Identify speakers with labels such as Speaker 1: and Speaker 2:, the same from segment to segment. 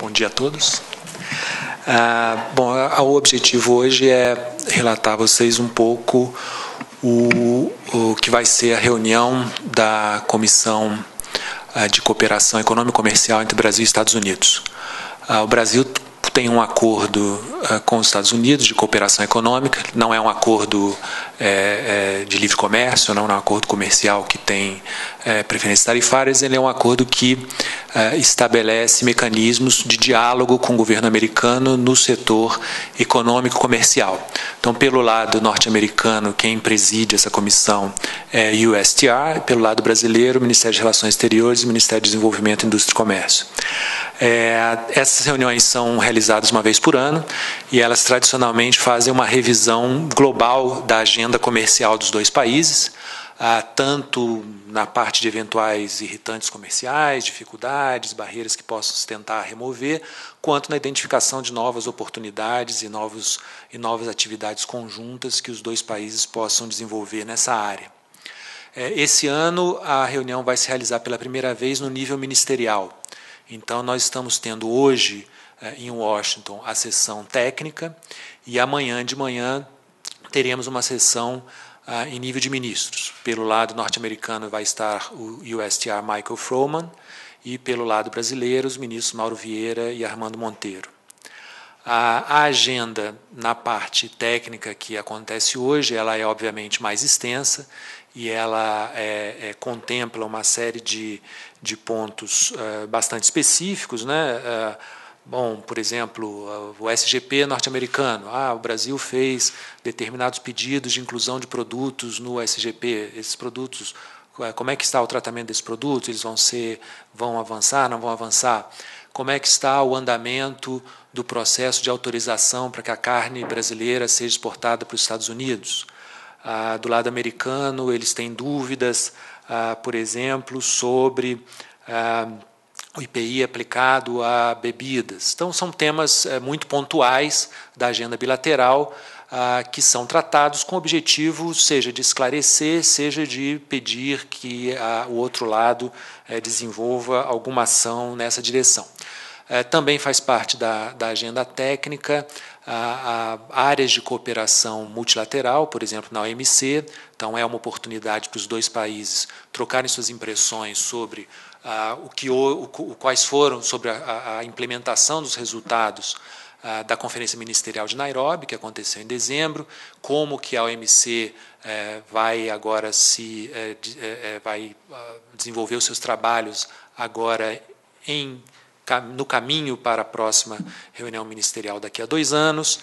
Speaker 1: Bom dia a todos. O objetivo hoje é relatar a vocês um pouco o que vai ser a reunião da Comissão de Cooperação Econômica e Comercial entre Brasil e Estados Unidos. O Brasil tem um acordo com os Estados Unidos de cooperação econômica, não é um acordo de livre comércio, não é um acordo comercial que tem preferências tarifárias, ele é um acordo que estabelece mecanismos de diálogo com o governo americano no setor econômico-comercial. Então, pelo lado norte-americano, quem preside essa comissão é o USTR, pelo lado brasileiro, o Ministério de Relações Exteriores e o Ministério de Desenvolvimento, Indústria e Comércio. Essas reuniões são realizadas uma vez por ano e elas tradicionalmente fazem uma revisão global da agenda comercial dos dois países, tanto na parte de eventuais irritantes comerciais, dificuldades, barreiras que possam se tentar remover, quanto na identificação de novas oportunidades e novas atividades conjuntas que os dois países possam desenvolver nessa área. Esse ano, a reunião vai se realizar pela primeira vez no nível ministerial. Então, nós estamos tendo hoje, em Washington, a sessão técnica e amanhã de manhã teremos uma sessão em nível de ministros. Pelo lado norte-americano vai estar o USTR Michael Froman e pelo lado brasileiro os ministros Mauro Vieira e Armando Monteiro. A agenda na parte técnica que acontece hoje, ela é obviamente mais extensa e ela contempla uma série de pontos bastante específicos, né? Por exemplo, o SGP norte-americano. O Brasil fez determinados pedidos de inclusão de produtos no SGP. Esses produtos, como é que está o tratamento desses produtos? Eles vão avançar, não vão avançar? Como é que está o andamento do processo de autorização para que a carne brasileira seja exportada para os Estados Unidos? Do lado americano, eles têm dúvidas, por exemplo, sobre o IPI aplicado a bebidas. Então, são temas muito pontuais da agenda bilateral que são tratados com o objetivo, seja de esclarecer, seja de pedir que o outro lado desenvolva alguma ação nessa direção. Também faz parte da agenda técnica áreas de cooperação multilateral, por exemplo, na OMC. Então, é uma oportunidade para os dois países trocarem suas impressões sobre quais foram sobre a implementação dos resultados da Conferência Ministerial de Nairobi, que aconteceu em dezembro, como que a OMC vai agora vai desenvolver os seus trabalhos agora no caminho para a próxima reunião ministerial daqui a 2 anos.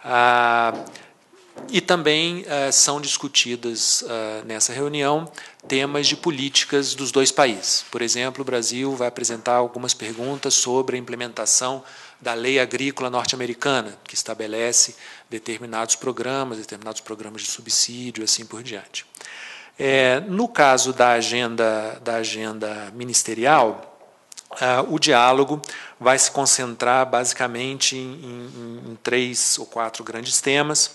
Speaker 1: E também são discutidas nessa reunião temas de políticas dos dois países. Por exemplo, o Brasil vai apresentar algumas perguntas sobre a implementação da lei agrícola norte-americana, que estabelece determinados programas de subsídio, assim por diante. No caso da agenda ministerial, o diálogo vai se concentrar basicamente em 3 ou 4 grandes temas.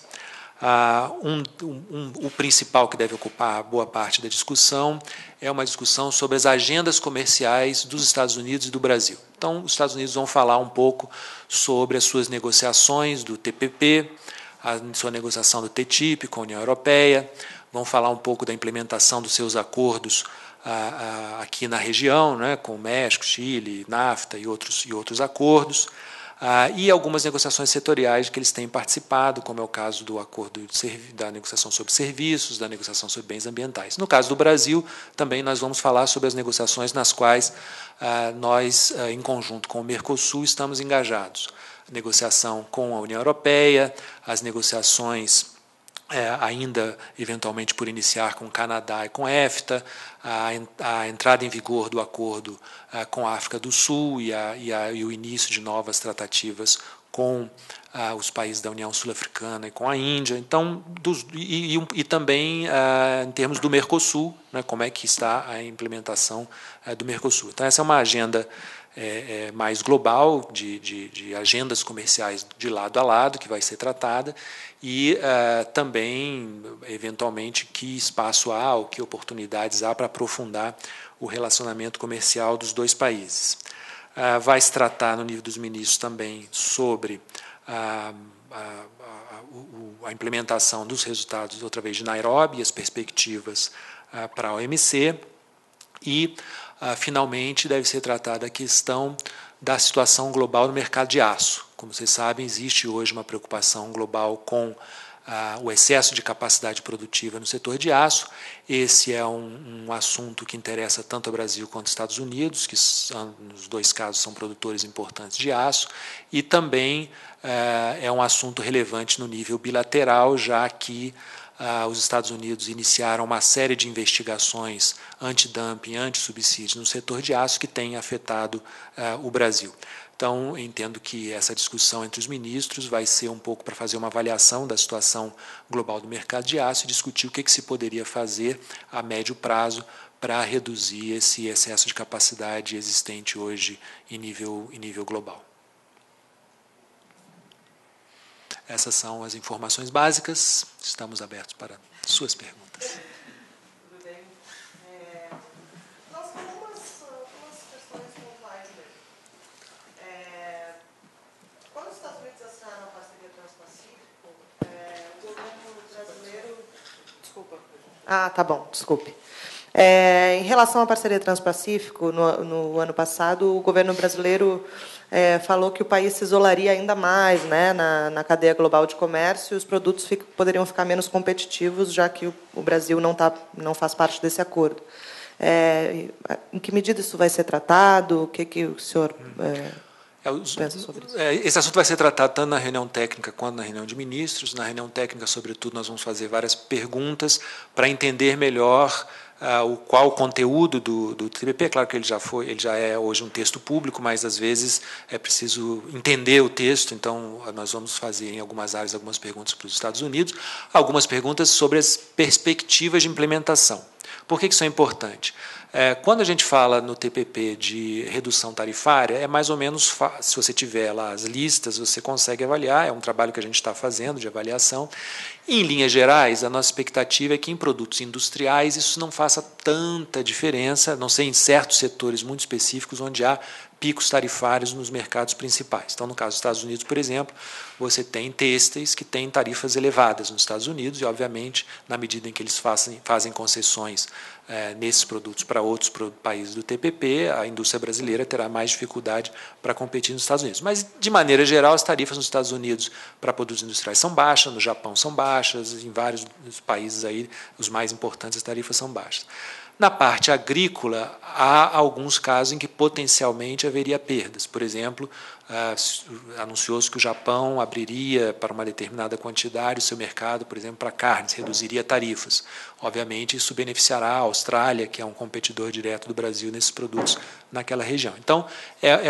Speaker 1: O principal que deve ocupar boa parte da discussão é uma discussão sobre as agendas comerciais dos Estados Unidos e do Brasil. Então, os Estados Unidos vão falar um pouco sobre as suas negociações do TPP, a sua negociação do TTIP com a União Europeia, vão falar um pouco da implementação dos seus acordos aqui na região, né, com o México, Chile, NAFTA e outros acordos, e algumas negociações setoriais que eles têm participado, como é o caso do acordo da negociação sobre serviços, da negociação sobre bens ambientais. No caso do Brasil, também nós vamos falar sobre as negociações nas quais nós, em conjunto com o Mercosul, estamos engajados. A negociação com a União Europeia, as negociações ainda eventualmente por iniciar com o Canadá e com a EFTA, a entrada em vigor do acordo com a África do Sul e o início de novas tratativas com os países da União Sul-Africana e com a Índia. Então, e também em termos do Mercosul, né, como é que está a implementação do Mercosul. Então, essa é uma agenda mais global, de agendas comerciais de lado a lado, que vai ser tratada, e também, eventualmente, que espaço há ou que oportunidades há para aprofundar o relacionamento comercial dos dois países. Vai se tratar, no nível dos ministros, também sobre a implementação dos resultados, outra vez, de Nairobi, e as perspectivas para a OMC. E, finalmente, deve ser tratada a questão da situação global no mercado de aço. Como vocês sabem, existe hoje uma preocupação global com o excesso de capacidade produtiva no setor de aço. Esse é um assunto que interessa tanto ao Brasil quanto aos Estados Unidos, que nos dois casos são produtores importantes de aço, e também é um assunto relevante no nível bilateral, já que os Estados Unidos iniciaram uma série de investigações anti-dumping, anti-subsídio no setor de aço que tem afetado o Brasil. Então, entendo que essa discussão entre os ministros vai ser um pouco para fazer uma avaliação da situação global do mercado de aço e discutir o que se poderia fazer a médio prazo para reduzir esse excesso de capacidade existente hoje em nível global. Essas são as informações básicas. Estamos abertos para suas perguntas.
Speaker 2: Tudo bem. Nós temos algumas questões pontuais mesmo. Quando os Estados Unidos assinaram a parceria Transpacífico, o governo brasileiro... Desculpa. Tá bom, desculpe. Em relação à parceria Transpacífico, no ano passado, o governo brasileiro falou que o país se isolaria ainda mais, né, na cadeia global de comércio, e os produtos poderiam ficar menos competitivos, já que o Brasil não faz parte desse acordo. Em que medida isso vai ser tratado? O que o senhor pensa sobre isso?
Speaker 1: Esse assunto vai ser tratado tanto na reunião técnica quanto na reunião de ministros. Na reunião técnica, sobretudo, nós vamos fazer várias perguntas para entender melhor qual o conteúdo do TPP. Claro que ele já é hoje um texto público, mas às vezes é preciso entender o texto. Então, nós vamos fazer em algumas áreas algumas perguntas para os Estados Unidos, algumas perguntas sobre as perspectivas de implementação. Por que isso é importante? Quando a gente fala no TPP de redução tarifária, é mais ou menos fácil. Se você tiver lá as listas, você consegue avaliar. É um trabalho que a gente está fazendo de avaliação. Em linhas gerais, a nossa expectativa é que em produtos industriais isso não faça tanta diferença, a não ser em certos setores muito específicos onde há picos tarifários nos mercados principais. Então, no caso dos Estados Unidos, por exemplo, você tem têxteis que têm tarifas elevadas nos Estados Unidos e, obviamente, na medida em que eles fazem concessões nesses produtos para outros países do TPP, a indústria brasileira terá mais dificuldade para competir nos Estados Unidos. Mas, de maneira geral, as tarifas nos Estados Unidos para produtos industriais são baixas, no Japão são baixas, em vários países aí, os mais importantes, as tarifas são baixas. Na parte agrícola, há alguns casos em que potencialmente haveria perdas. Por exemplo, anunciou-se que o Japão abriria para uma determinada quantidade o seu mercado, por exemplo, para carnes, reduziria tarifas. Obviamente, isso beneficiará a Austrália, que é um competidor direto do Brasil nesses produtos naquela região. Então, é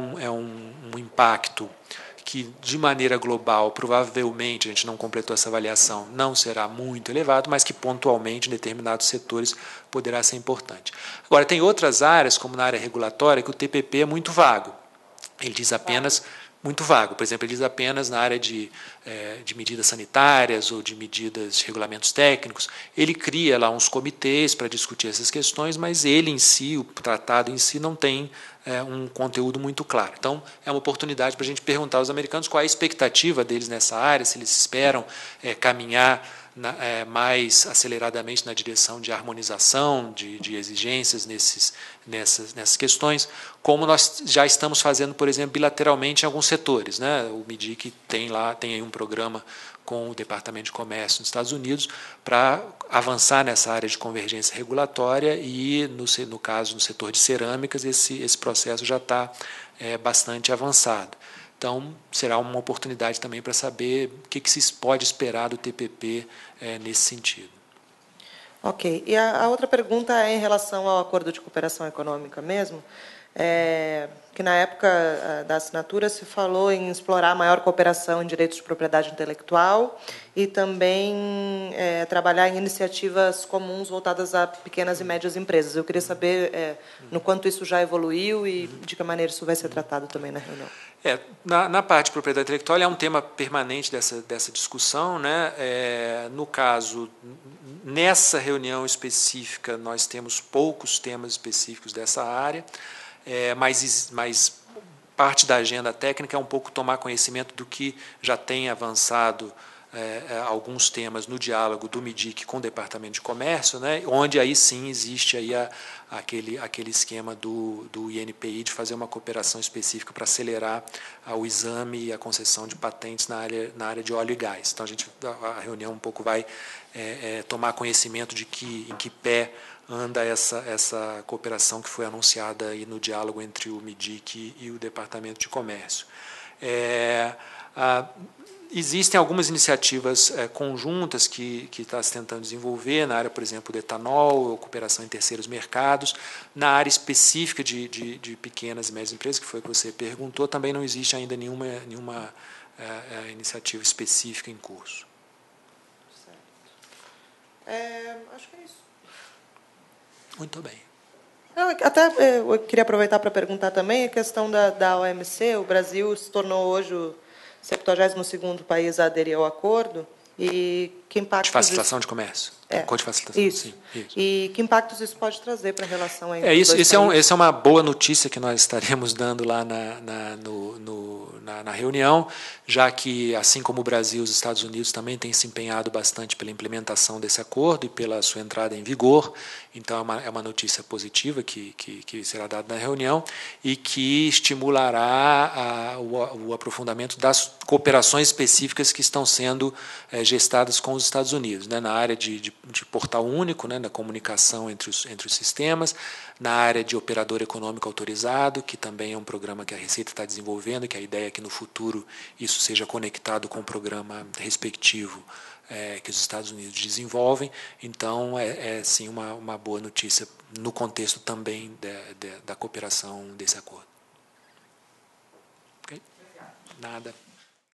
Speaker 1: um impacto que, de maneira global, provavelmente, a gente não completou essa avaliação, não será muito elevado, mas que pontualmente, em determinados setores, poderá ser importante. Agora, tem outras áreas, como na área regulatória, que o TPP é muito vago. Ele diz apenas... Muito vago. Por exemplo, ele diz apenas na área de medidas sanitárias ou de medidas de regulamentos técnicos. Ele cria lá uns comitês para discutir essas questões, mas ele em si, o tratado em si, não tem um conteúdo muito claro. Então, é uma oportunidade para a gente perguntar aos americanos qual é a expectativa deles nessa área, se eles esperam caminhar mais aceleradamente na direção de harmonização, de exigências nessas questões, como nós já estamos fazendo, por exemplo, bilateralmente em alguns setores, né? O MIDIC tem aí um programa com o Departamento de Comércio nos Estados Unidos para avançar nessa área de convergência regulatória e, no caso, no setor de cerâmicas, esse processo já está bastante avançado. Então, será uma oportunidade também para saber o que se pode esperar do TPP nesse sentido.
Speaker 2: Ok. E a outra pergunta é em relação ao acordo de cooperação econômica mesmo, que na época da assinatura se falou em explorar maior cooperação em direitos de propriedade intelectual e também trabalhar em iniciativas comuns voltadas a pequenas e médias empresas. Eu queria saber no quanto isso já evoluiu e de que maneira isso vai ser tratado também na reunião.
Speaker 1: Na parte de propriedade intelectual é um tema permanente dessa discussão, né? No caso, nessa reunião específica, nós temos poucos temas específicos dessa área. mas parte da agenda técnica é um pouco tomar conhecimento do que já tem avançado alguns temas no diálogo do MIDIC com o Departamento de Comércio, né, onde aí sim existe aí aquele esquema do INPI de fazer uma cooperação específica para acelerar o exame e a concessão de patentes na área de óleo e gás. Então, a reunião um pouco vai tomar conhecimento de em que pé anda essa cooperação que foi anunciada aí no diálogo entre o MIDIC e o Departamento de Comércio. Existem algumas iniciativas conjuntas que está se tentando desenvolver na área, por exemplo, do etanol, cooperação em terceiros mercados. Na área específica de pequenas e médias empresas, que foi o que você perguntou, também não existe ainda nenhuma iniciativa específica em curso.
Speaker 2: Certo. Acho que é isso.
Speaker 1: Muito bem.
Speaker 2: Eu queria aproveitar para perguntar também a questão da OMC. O Brasil se tornou hoje o 72º país a aderir ao acordo. E que impactos
Speaker 1: de facilitação de comércio. Acordo de facilitação.
Speaker 2: Isso.
Speaker 1: Sim, isso.
Speaker 2: E que impactos isso pode trazer para a relação entre
Speaker 1: isso.
Speaker 2: Essa
Speaker 1: é uma boa notícia que nós estaremos dando lá na reunião, já que, assim como o Brasil, os Estados Unidos também têm se empenhado bastante pela implementação desse acordo e pela sua entrada em vigor. Então, é uma notícia positiva que será dada na reunião e que estimulará o aprofundamento das cooperações específicas que estão sendo gestadas com os Estados Unidos, né, na área de portal único, né, na comunicação entre os sistemas, na área de operador econômico autorizado, que também é um programa que a Receita está desenvolvendo, que a ideia é que no futuro isso seja conectado com o programa respectivo que os Estados Unidos desenvolvem. Então, sim uma boa notícia no contexto também da cooperação desse acordo. Okay? Nada.